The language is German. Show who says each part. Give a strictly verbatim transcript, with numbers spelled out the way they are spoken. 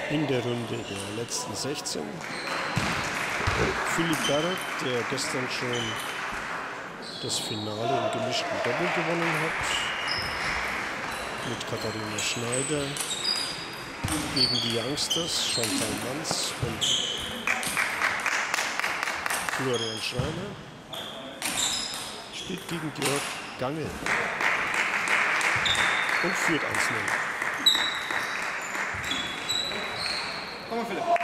Speaker 1: In der Runde der letzten sechzehn. Philipp Barrett, der gestern schon das Finale im gemischten Doppel gewonnen hat, mit Katharina Schneider gegen die Youngsters, Chantal Manz und Florian Schreiner, spielt gegen Georg Gangl und führt eins null.
Speaker 2: Komm mal, Philipp.